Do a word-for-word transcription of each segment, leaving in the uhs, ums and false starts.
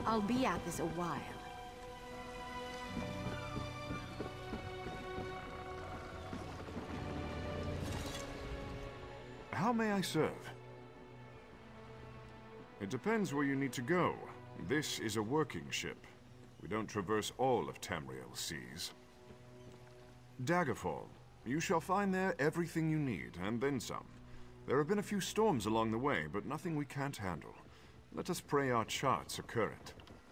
I'll be at this a while. How may I serve? It depends where you need to go. This is a working ship. We don't traverse all of Tamriel's seas. Daggerfall. You shall find there everything you need, and then some. There have been a few storms along the way, but nothing we can't handle. Let us pray our charts are current.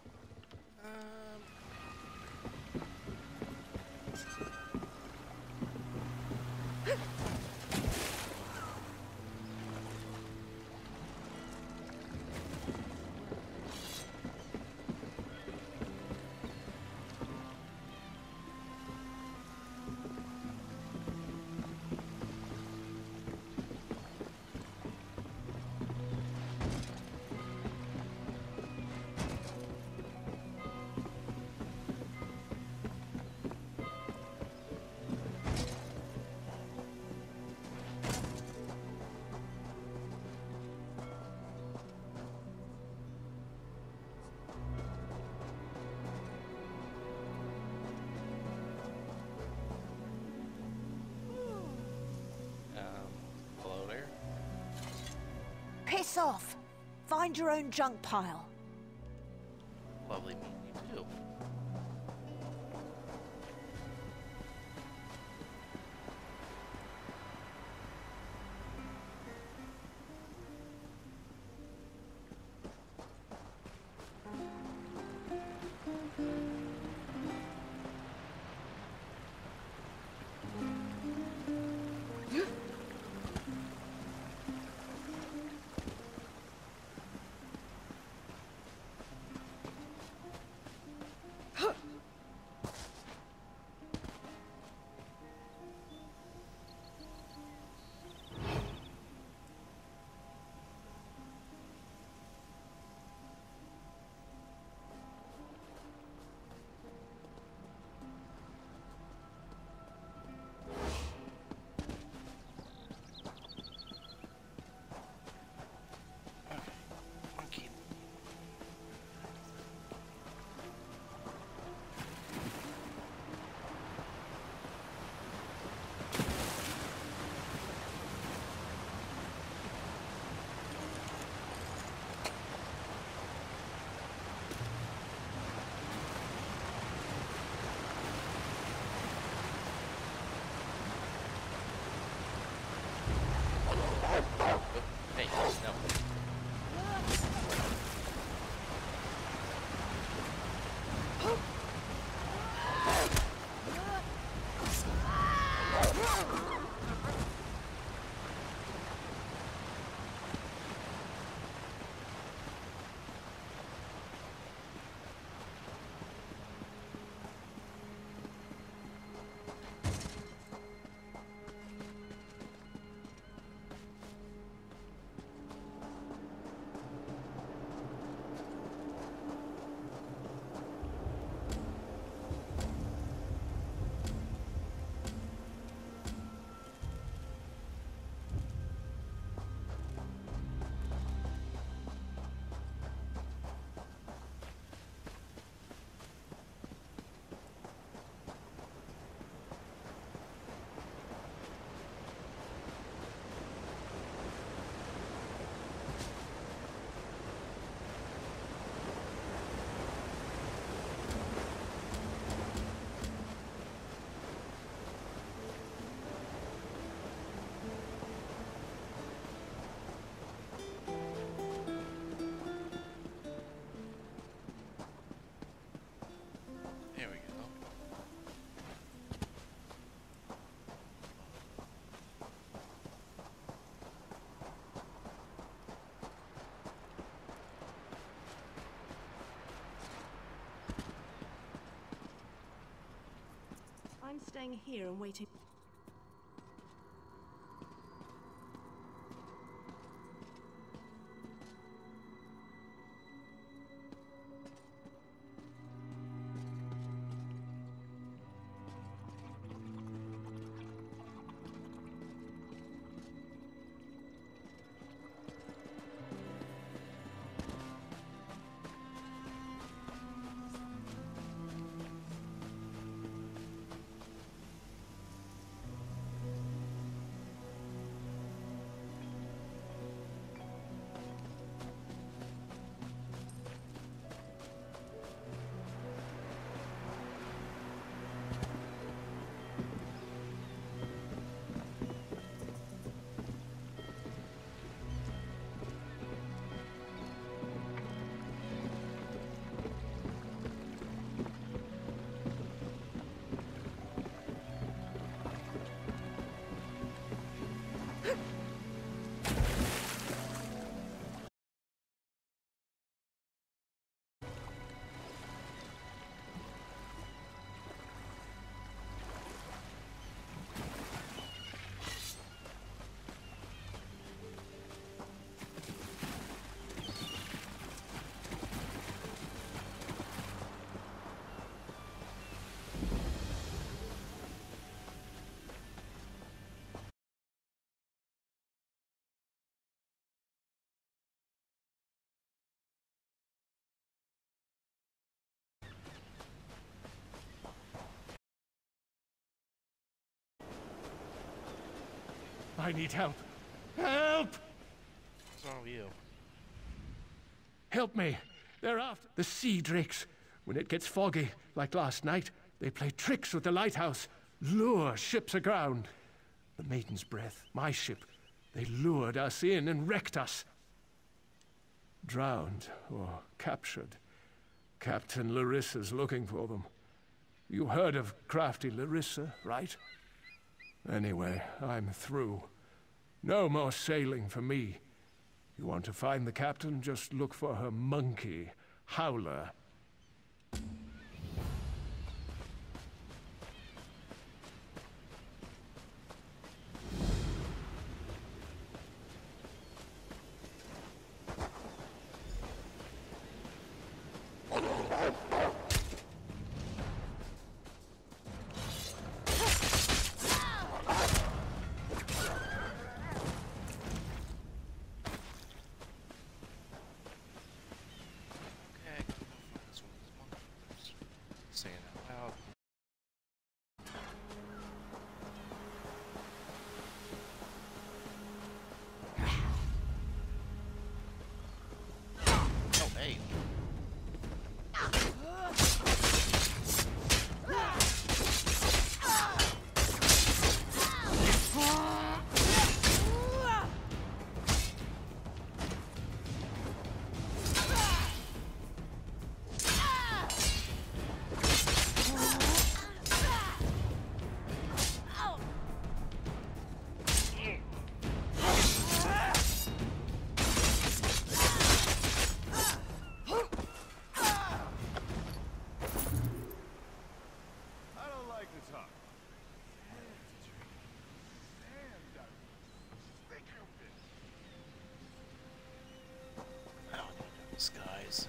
Piss off! Find your own junk pile. Lovely meeting you too. Hey, no. Here we go. I'm staying here and waiting. I need help. Help! What's wrong with you? Help me. They're after the sea drakes. When it gets foggy, like last night, they play tricks with the lighthouse, lure ships aground. The Maiden's Breath, my ship, they lured us in and wrecked us. Drowned or captured. Captain Larissa's looking for them. You heard of crafty Larissa, right? Anyway, I'm through. No more sailing for me. You want to find the captain, just look for her monkey, Howler. Skies.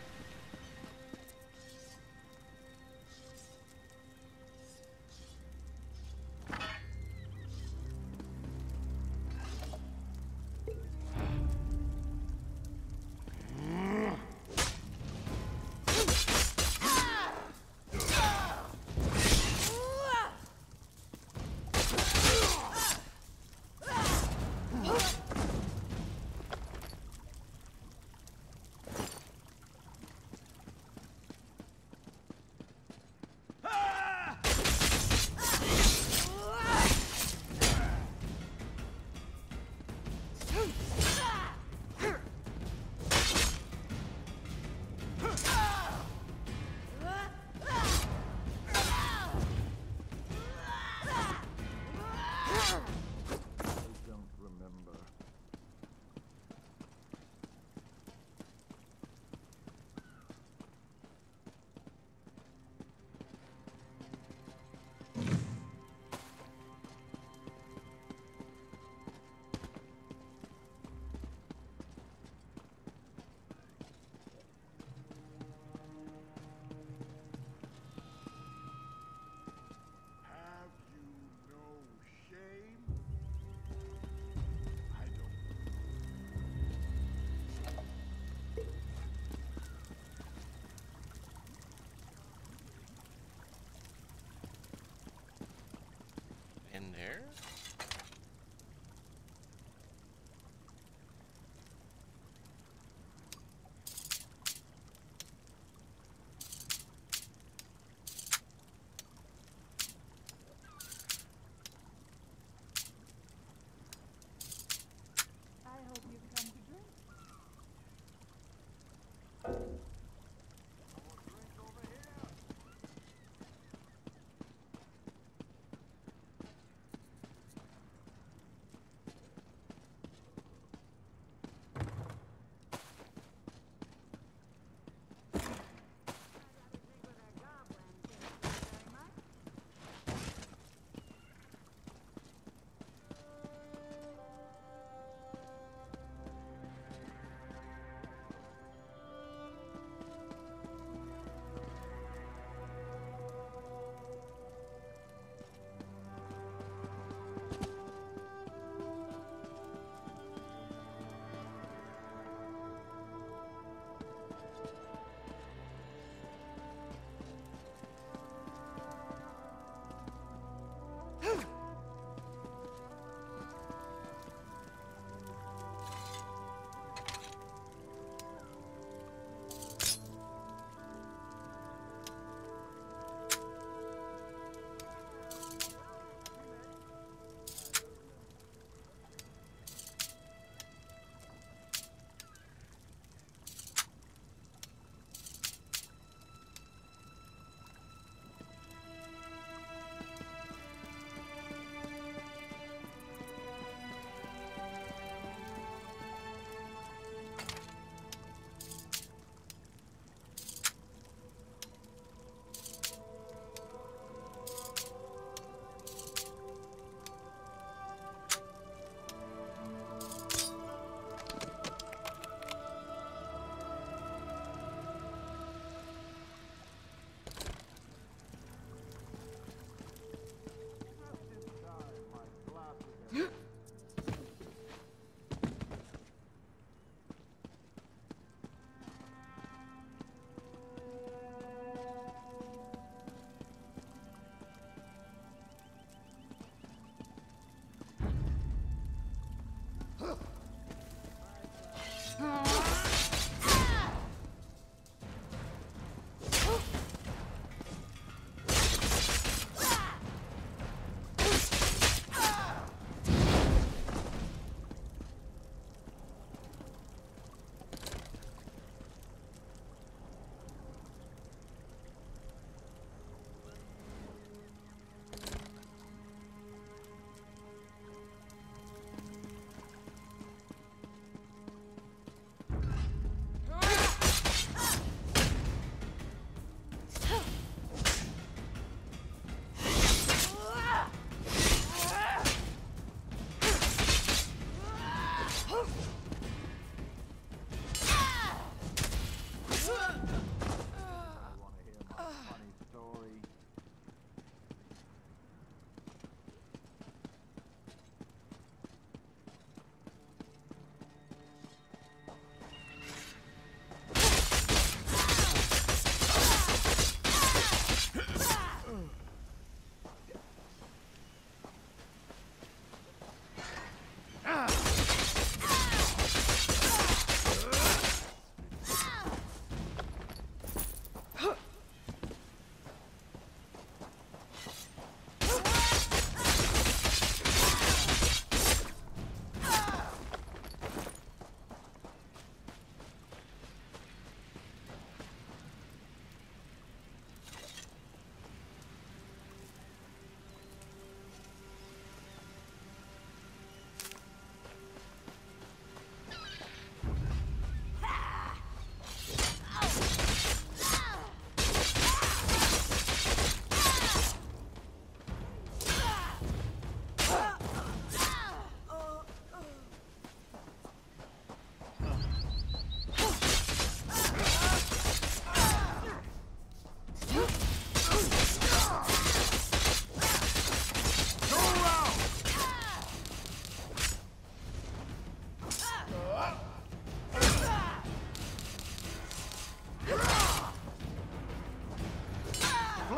In there?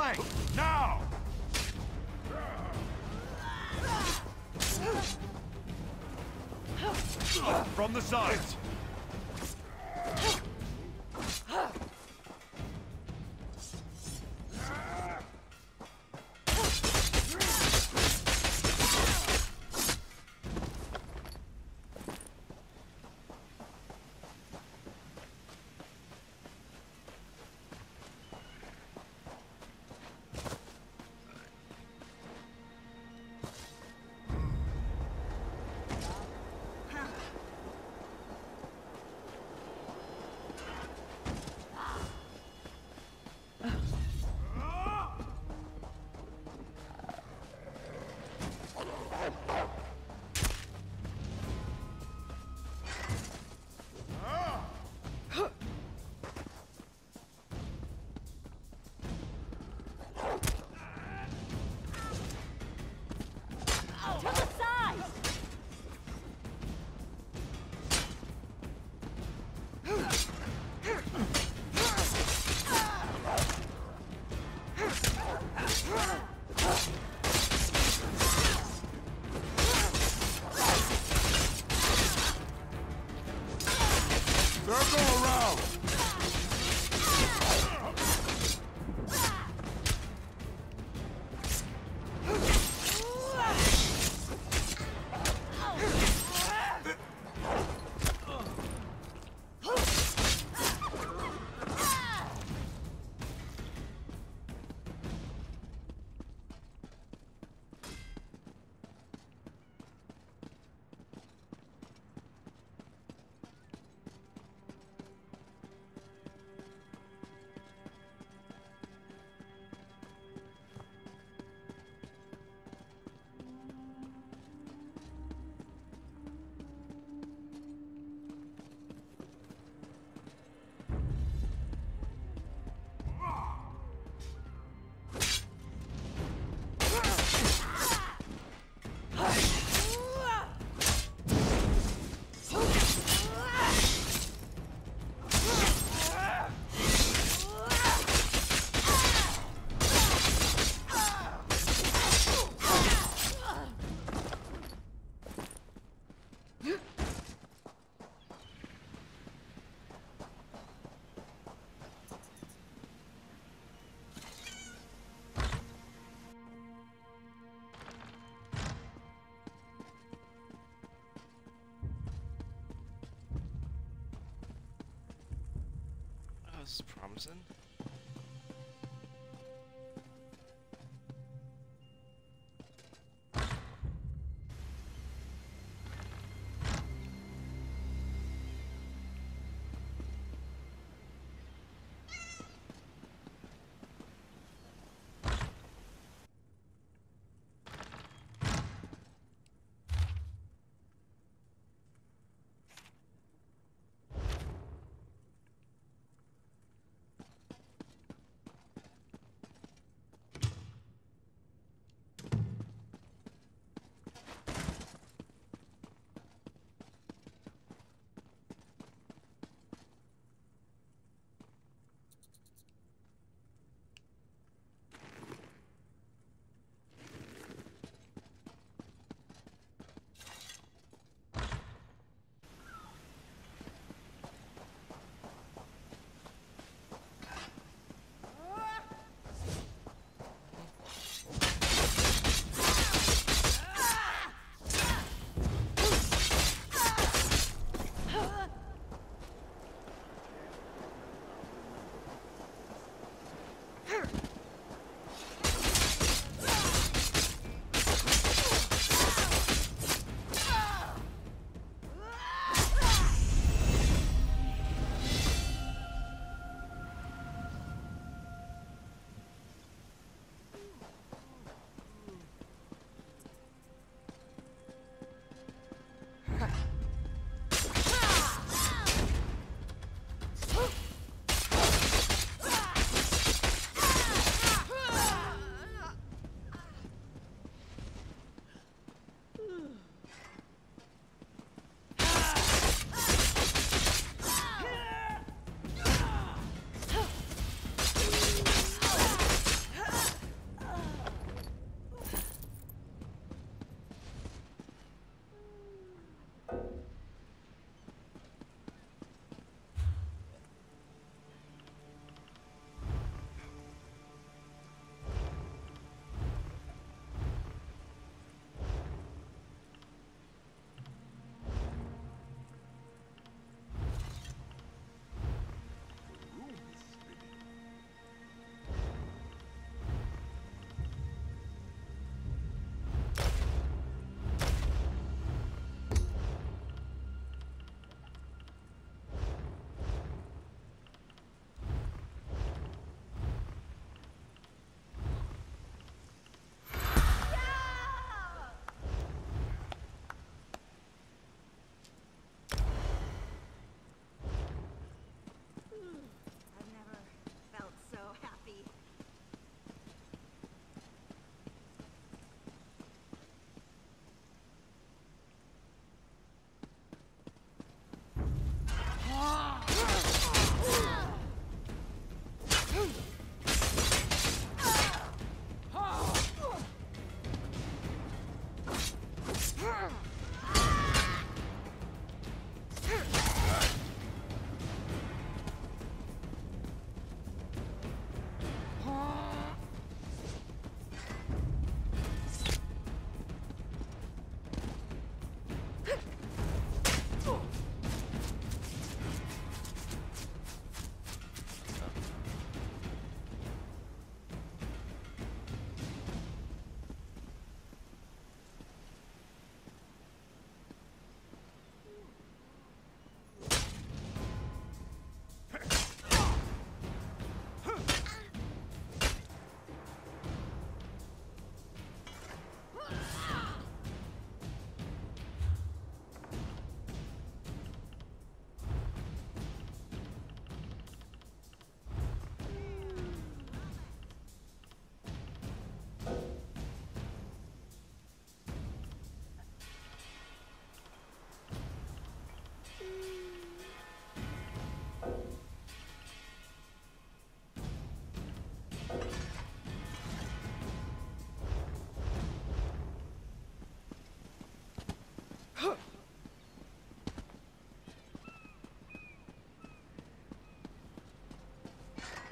flank! Now! From the sides! Circle around! This is promising.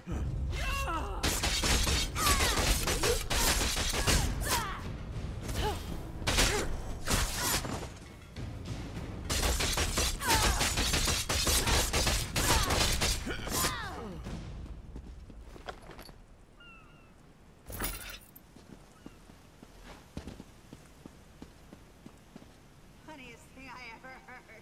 Funniest thing I ever heard.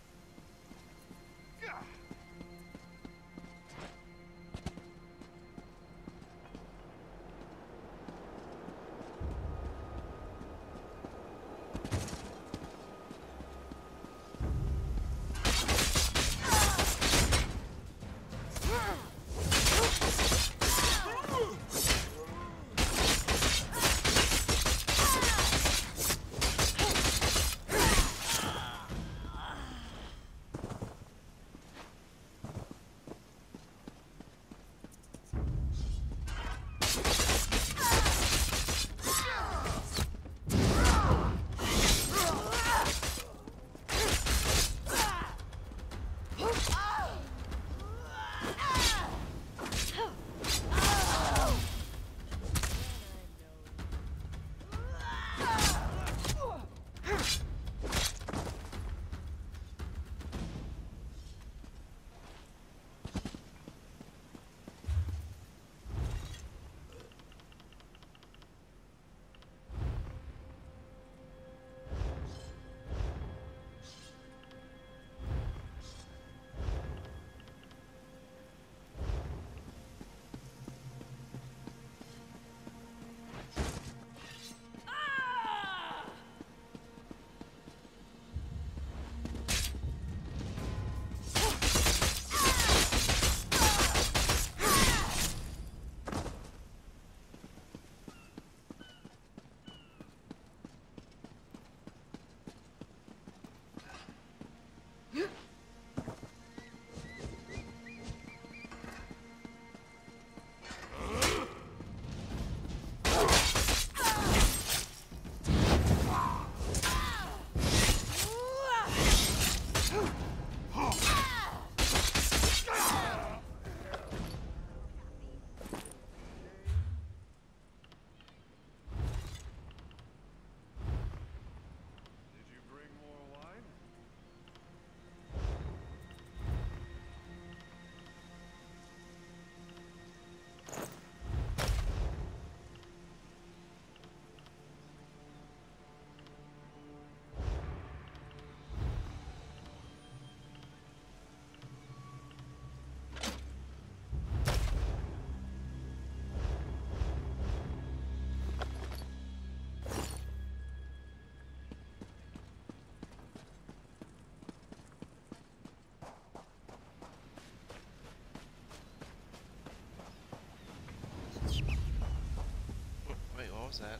was that?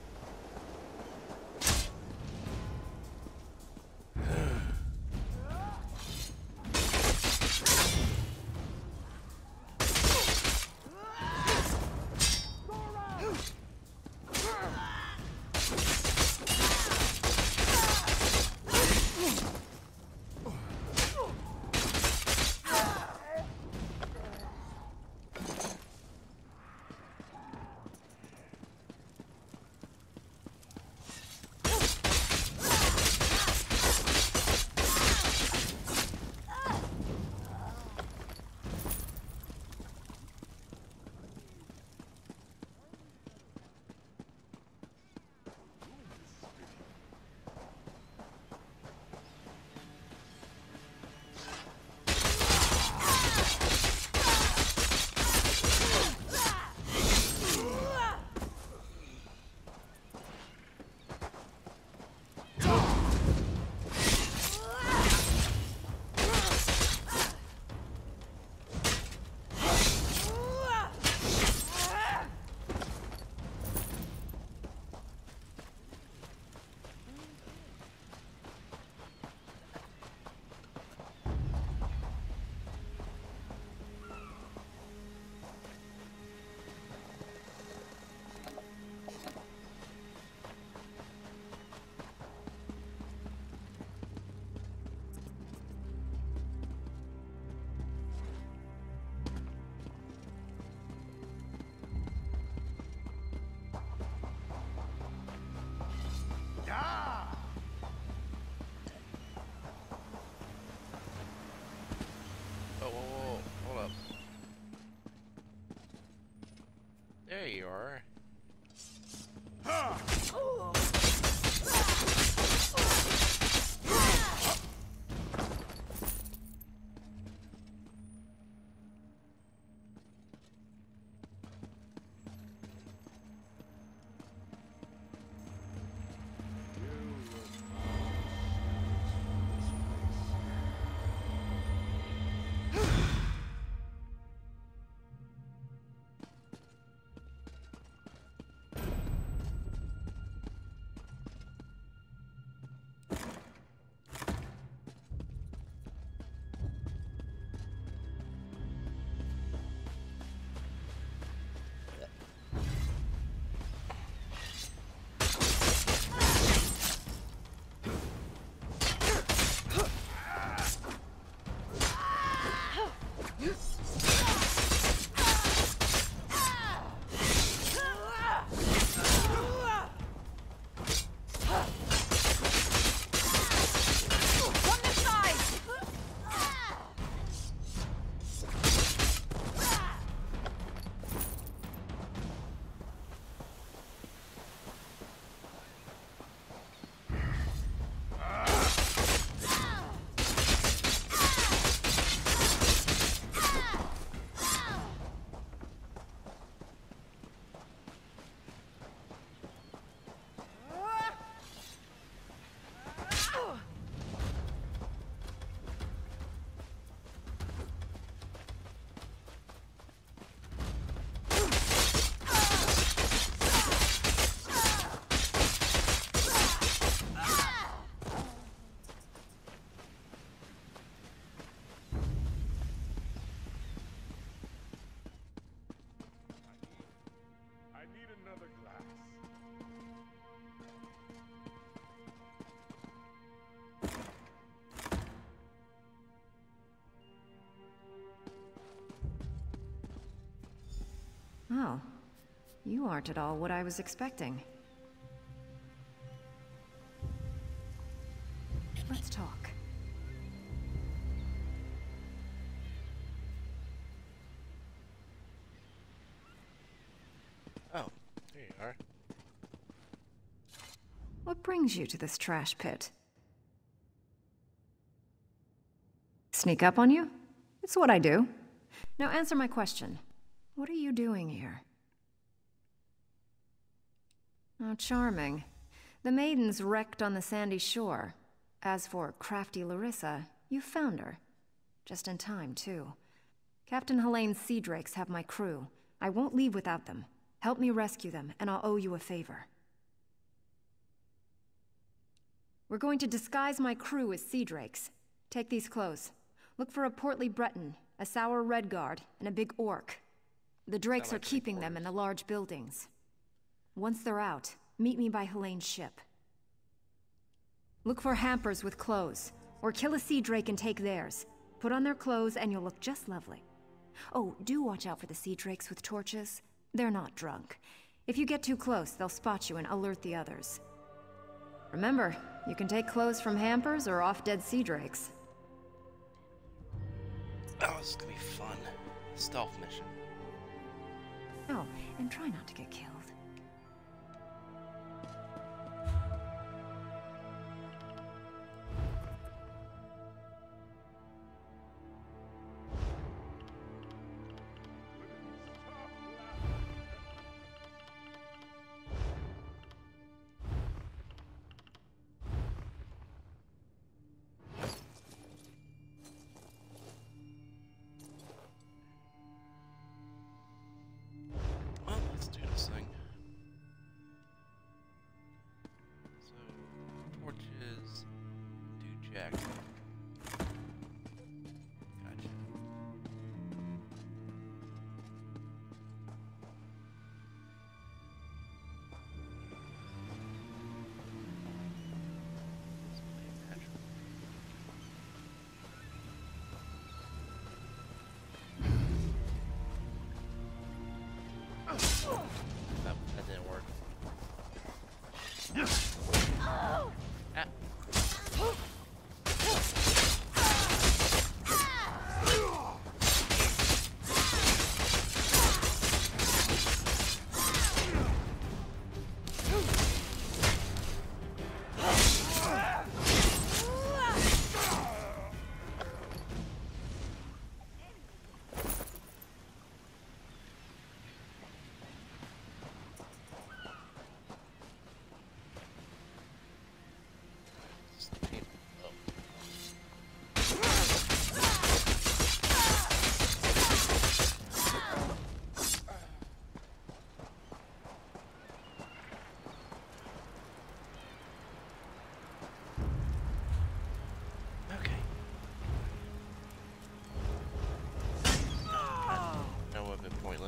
you are. Oh, you aren't at all what I was expecting. Let's talk. Oh, there you are. What brings you to this trash pit? Sneak up on you? It's what I do. Now answer my question. What are you doing here? Oh, charming. The maiden's wrecked on the sandy shore. As for crafty Larissa, you found her. Just in time, too. Captain Helene's sea drakes have my crew. I won't leave without them. Help me rescue them, and I'll owe you a favor. We're going to disguise my crew as sea drakes. Take these clothes. Look for a portly Breton, a sour Redguard, and a big orc. The drakes Sound are like keeping them in the large buildings. Once they're out, meet me by Helene's ship. Look for hampers with clothes, or kill a sea drake and take theirs. Put on their clothes and you'll look just lovely. Oh, do watch out for the sea drakes with torches. They're not drunk. If you get too close, they'll spot you and alert the others. Remember, you can take clothes from hampers or off-dead sea drakes. Oh, this is gonna be fun. Stealth mission. Oh, and try not to get killed. Well, let's do this thing.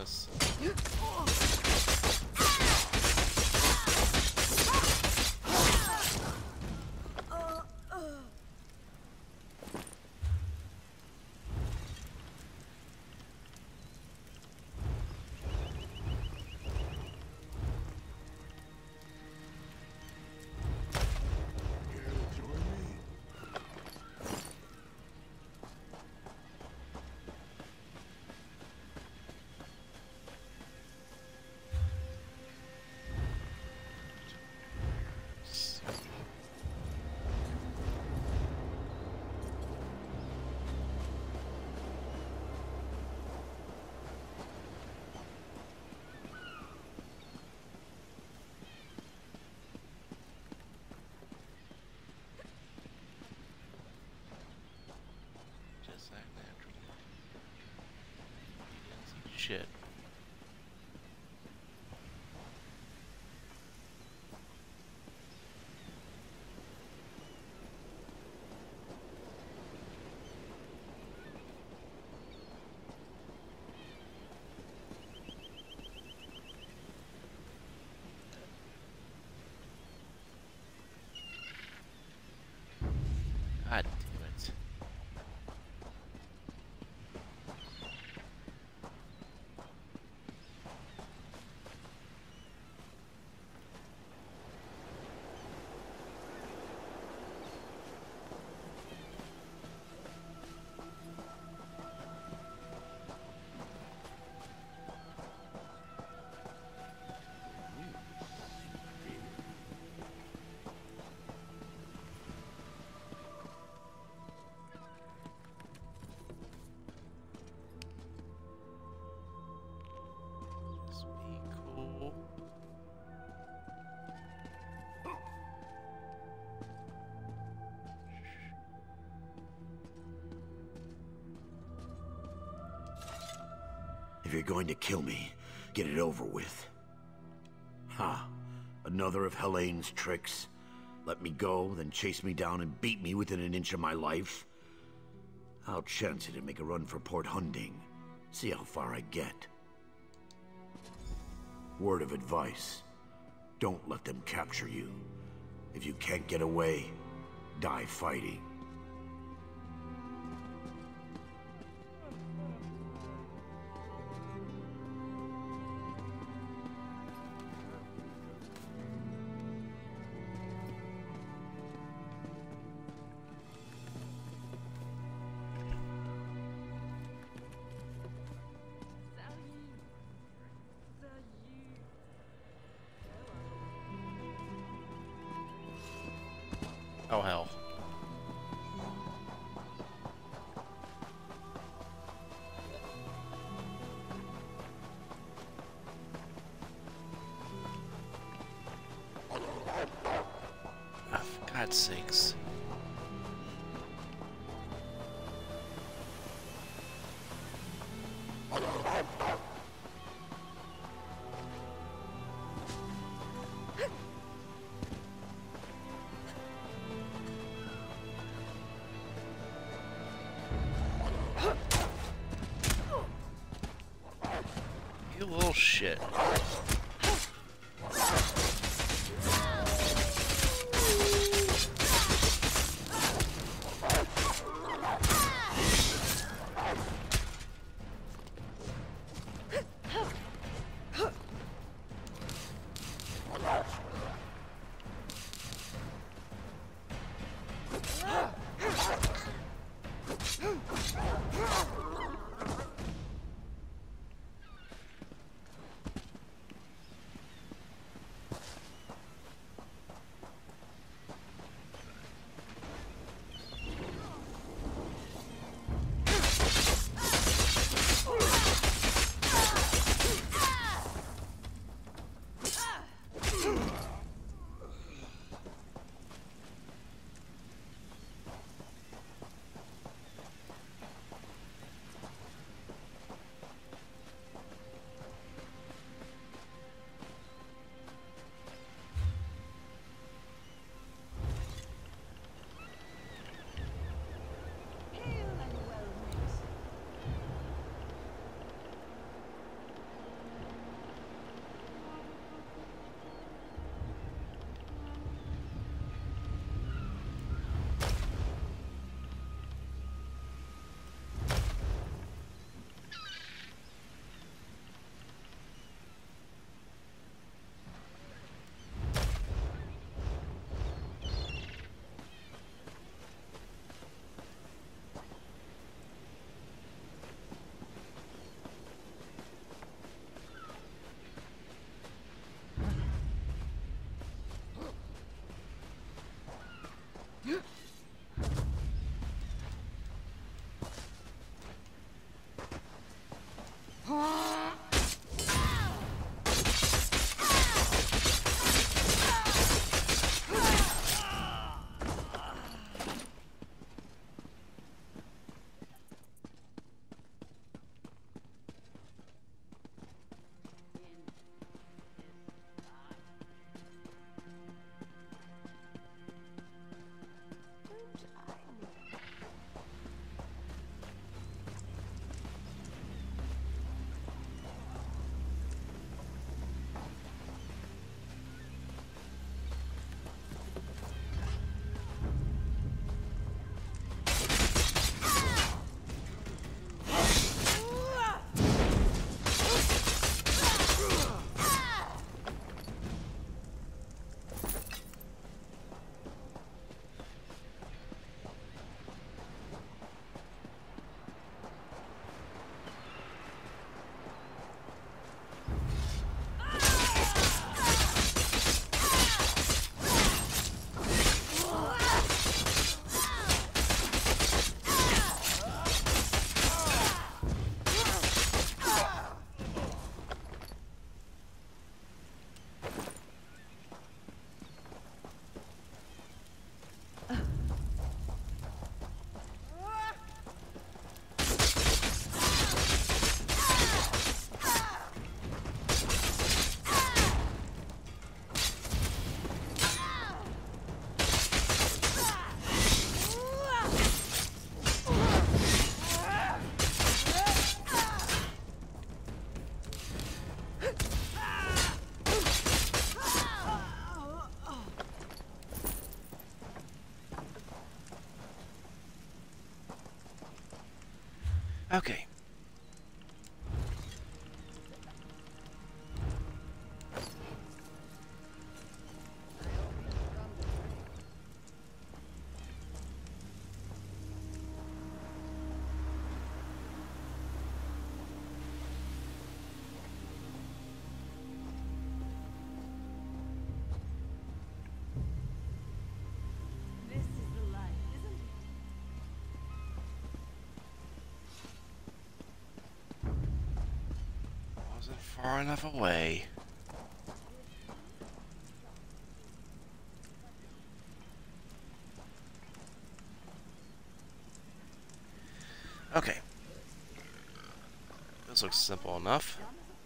this. Shit. God damn it. If you're going to kill me, get it over with. Ha! Another of Helene's tricks. Let me go, then chase me down and beat me within an inch of my life. I'll chance it and make a run for Port Hunding. See how far I get. Word of advice. Don't let them capture you. If you can't get away, die fighting. Oh hell. Oh, for God's sakes. You little shit. Okay. This is the life, isn't it? Wasn't far enough away. Okay. This looks simple enough.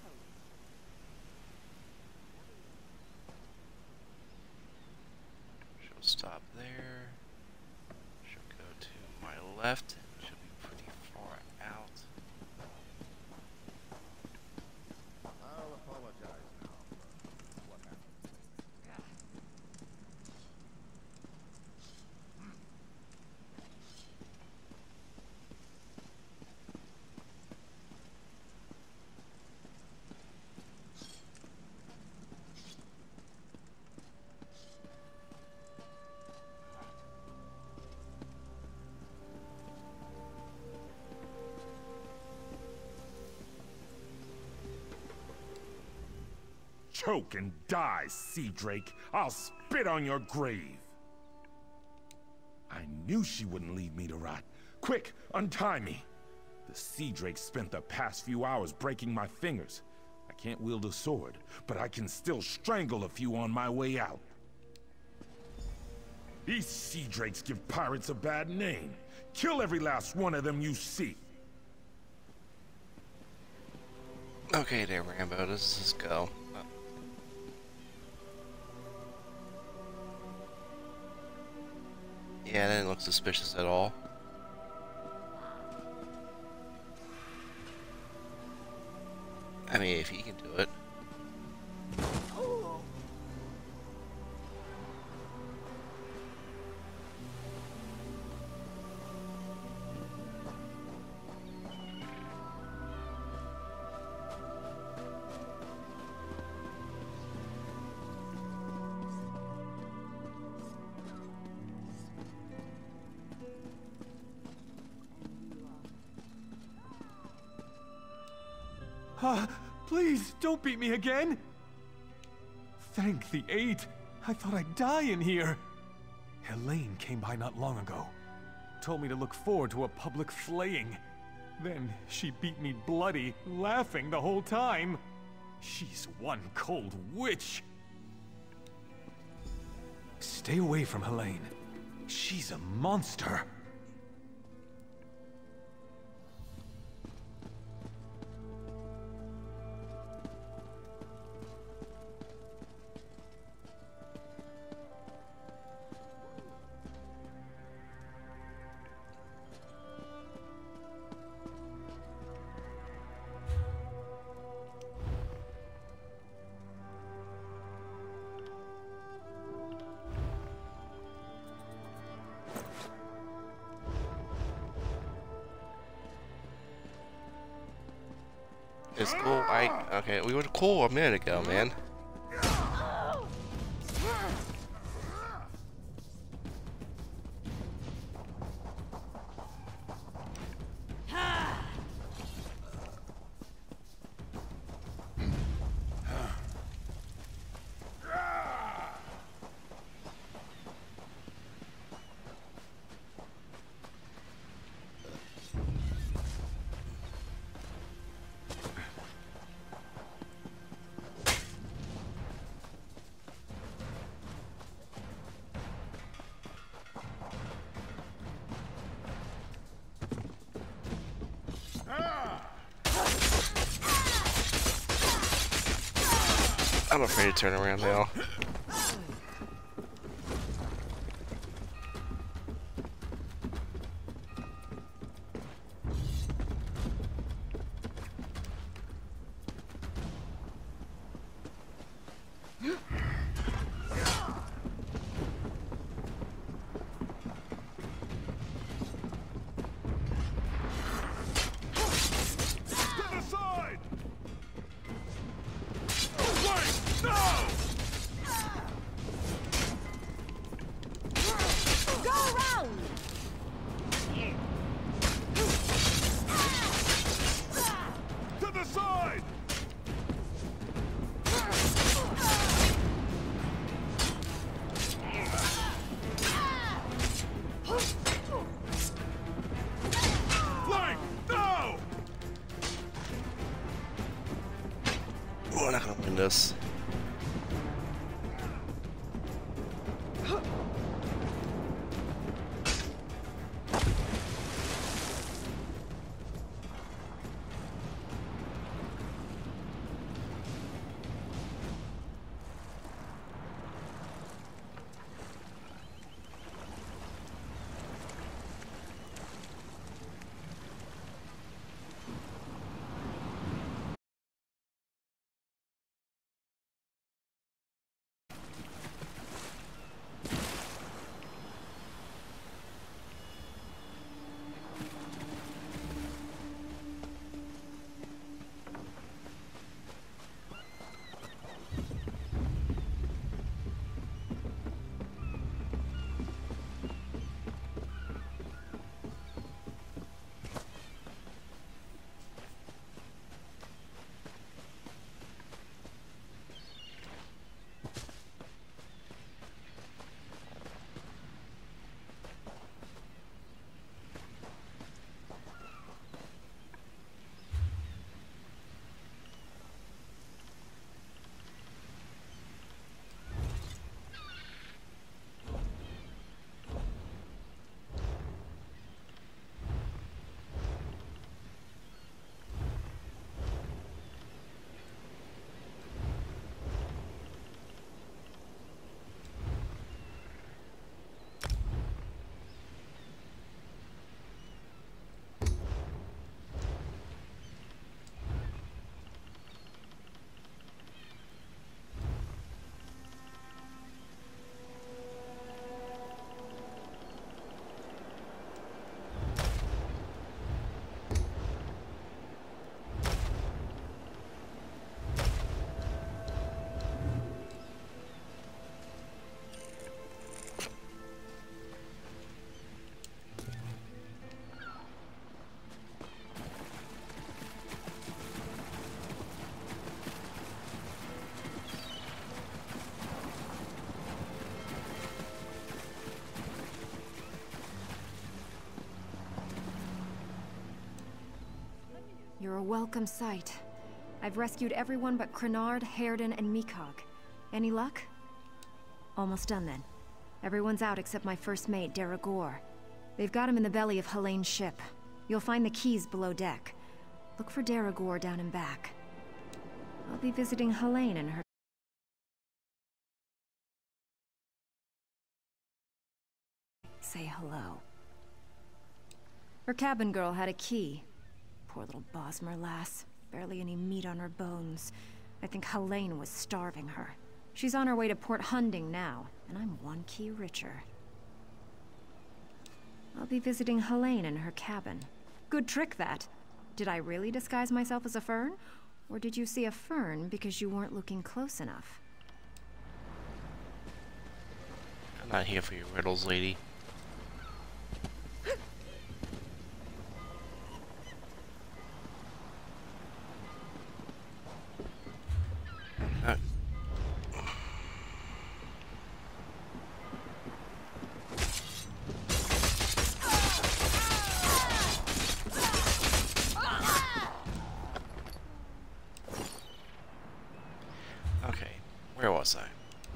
She'll stop there. She'll go to my left. She'll be pretty far out. I'll apologize now for what happened. Choke and die, Sea Drake. I'll spit on your grave. I knew she wouldn't leave me to rot. Quick, untie me. The Sea Drake spent the past few hours breaking my fingers. I can't wield a sword, but I can still strangle a few on my way out. These Sea Drakes give pirates a bad name. Kill every last one of them you see. Okay there, Rambo. Let's just go. Yeah, that didn't look suspicious at all. I mean, if he can do it. Ah, please, don't beat me again! Thank the eight. I thought I'd die in here. Helene came by not long ago. Told me to look forward to a public flaying. Then she beat me bloody, laughing the whole time. She's one cold witch. Stay away from Helene. She's a monster. It's cool. I okay. We were cool a minute ago, man. I'm afraid to turn around now. we're not gonna win this. You're a welcome sight. I've rescued everyone but Crenard, Herden, and Mikog. Any luck? Almost done then. Everyone's out except my first mate, Deragor. They've got him in the belly of Helene's ship. You'll find the keys below deck. Look for Deragor down and back. I'll be visiting Helene in her... Say hello. Her cabin girl had a key. Poor little Bosmer lass. Barely any meat on her bones. I think Helene was starving her. She's on her way to Port Hunding now, and I'm one key richer. I'll be visiting Helene in her cabin. Good trick, that. Did I really disguise myself as a fern? Or did you see a fern because you weren't looking close enough? I'm not here for your riddles, lady. Uh. Okay, where was I?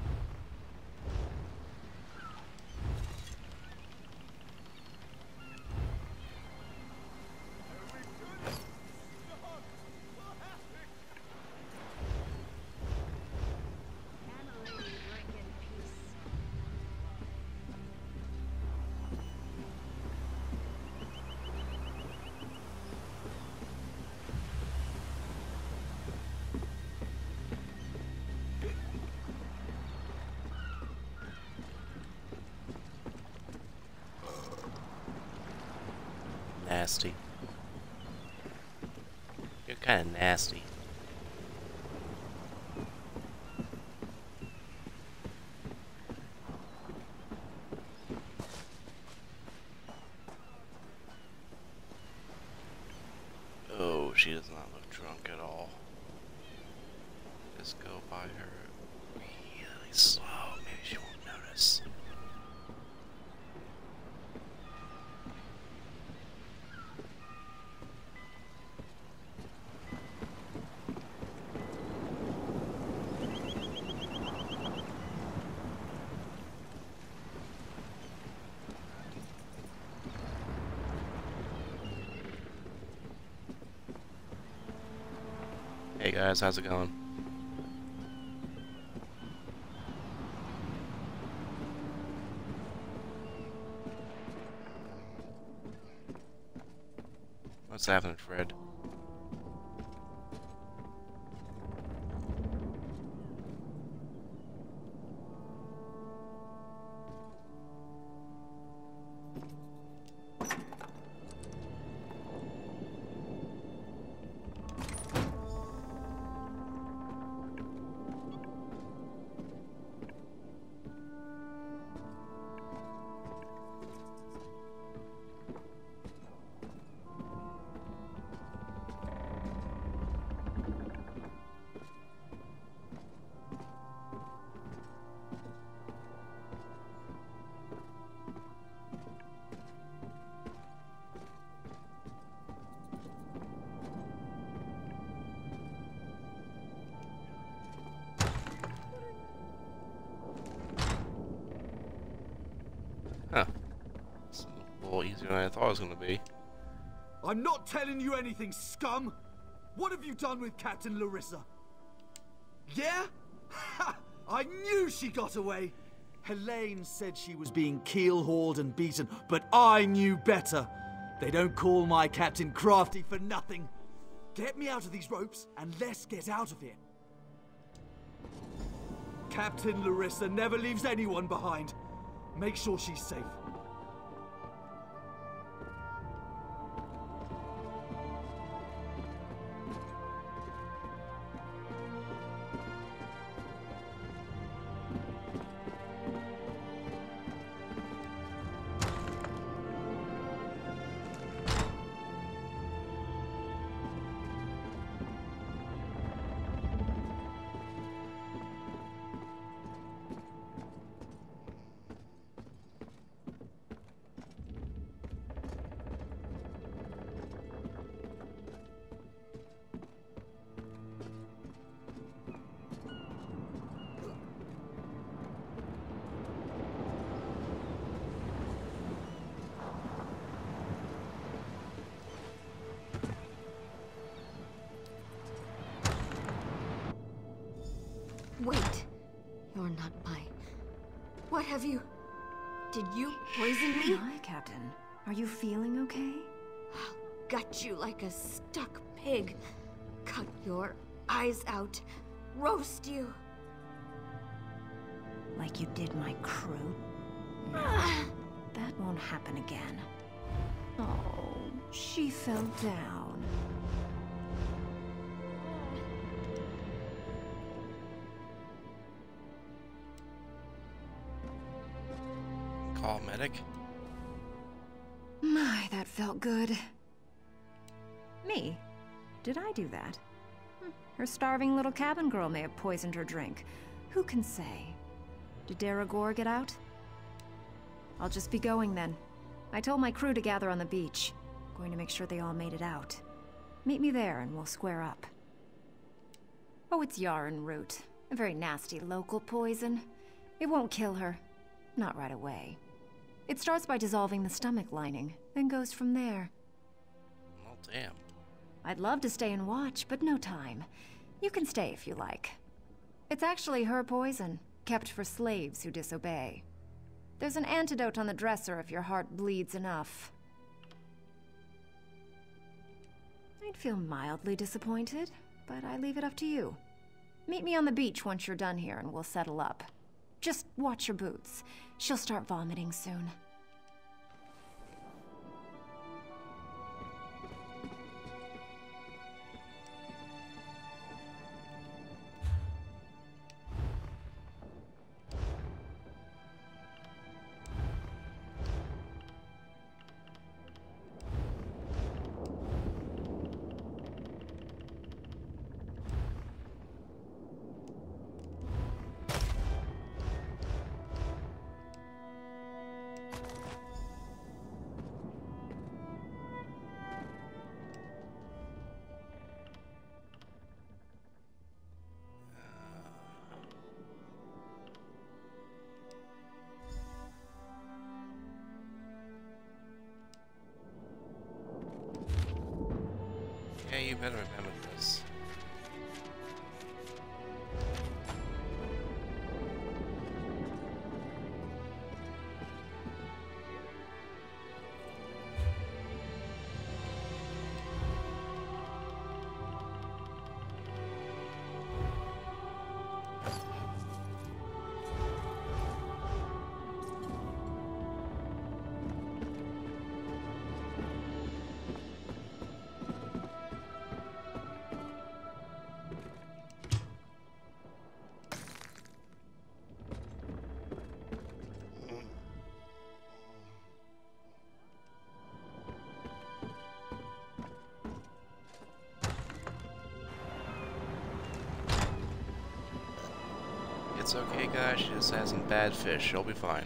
Nasty. You're kind of nasty. Oh, she does not look drunk at all. Just go by her really slow. Maybe she won't notice. Hey guys, how's it going? What's happening, Fred? Huh. It's a little easier than I thought it was gonna be. I'm not telling you anything, scum! What have you done with Captain Larissa? Yeah? Ha! I knew she got away! Helene said she was being keel-hauled and beaten, but I knew better. They don't call my captain crafty for nothing. Get me out of these ropes, and let's get out of here. Captain Larissa never leaves anyone behind. Make sure she's safe. Wait, you're not my... What have you... Did you poison me? Hi, Captain. Are you feeling okay? I'll gut you like a stuck pig. Cut your eyes out. Roast you. Like you did my crew? That won't happen again. Oh, she fell down. Call medic. My, that felt good. Me? Did I do that? Hm, Her starving little cabin girl may have poisoned her drink. Who can say? Did Daragor get out? I'll just be going then. I told my crew to gather on the beach. Going to make sure they all made it out. Meet me there and we'll square up. Oh, it's yarn root. A very nasty local poison. It won't kill her. Not right away. It starts by dissolving the stomach lining, then goes from there. Oh, damn. I'd love to stay and watch, but no time. You can stay if you like. It's actually her poison, kept for slaves who disobey. There's an antidote on the dresser if your heart bleeds enough. I'd feel mildly disappointed, but I leave it up to you. Meet me on the beach once you're done here and we'll settle up. Just watch your boots. She'll start vomiting soon. Yeah, you better remember this. It's okay, guys. She just has some bad fish. She'll be fine.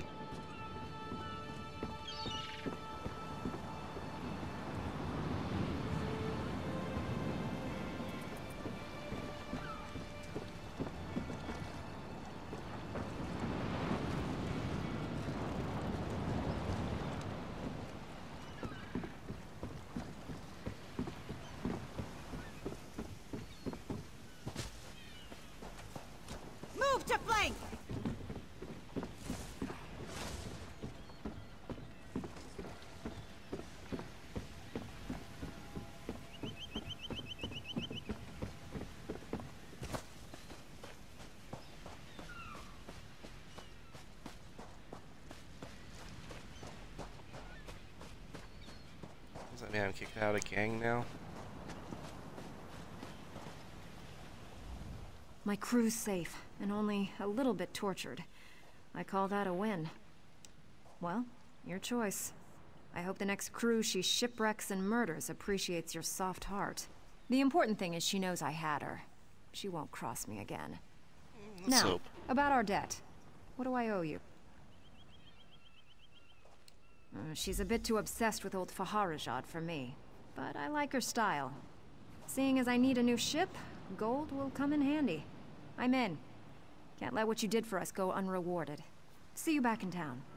Move to flank! Does that mean I'm kicked out of gang now? My crew's safe, and only a little bit tortured. I call that a win. Well, your choice. I hope the next crew she shipwrecks and murders appreciates your soft heart. The important thing is she knows I had her. She won't cross me again. Let's Now, hope. about our debt. What do I owe you? Uh, she's a bit too obsessed with old Faharajad for me, but I like her style. Seeing as I need a new ship, gold will come in handy. I'm in. Can't let what you did for us go unrewarded. See you back in town.